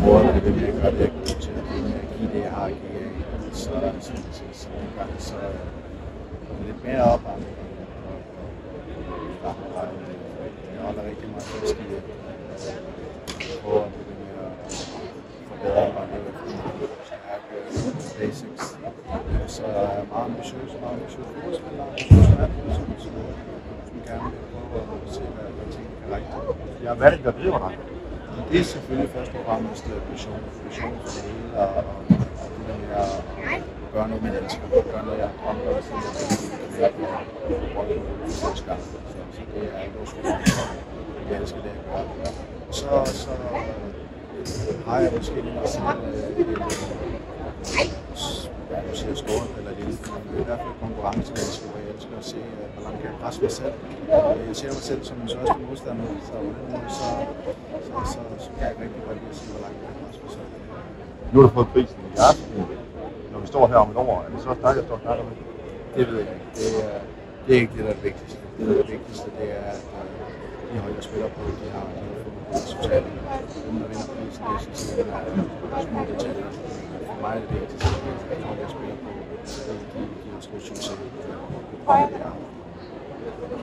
prøver at blive ved med at gøre det, jeg er god til, at give det, jeg har at give af. Så nogle gange så lidt mere opvarmning. Jeg holder rigtig meget fast i det. Prøver at blive ved med at forbedre mig lidt stærke basics. Så er jeg meget ambitiøs fodboldspiller, som gerne vil prøve at se, hvad tingene kan række til. Ja, hvad er det, der driver dig? Det er selvfølgelig først og fremmest passion for det hele, og det der med at gøre noget, man elsker, gøre noget, jeg har drømt om, siden jeg var første gang. Så det er ikke vores udfordring, jeg elsker det, jeg gør. Så har jeg måske lige selv jeg siger stort eller lille, men i hvert fald konkurrencemenneske, hvor jeg elsker at se, hvor langt jeg kan presse mig selv. Jeg ser mig selv som min største modstander, så på den måde, så kan jeg rigtig godt lide at se, hvor langt jeg kan presse mig selv. Nu har du fået prisen i aften. Når vi står her om et år, er det så dig, der står og snakker med? Det ved jeg ikke. Det er ikke det, der er det vigtigste. Det, der er det vigtigste, det er, at de hold, jeg spiller på, de har fået resultater. Dem, der vinder prisen, det er sidste ende af små detaljer. For mig er det vigtigste, at de hold, jeg spiller på, de har stor succes.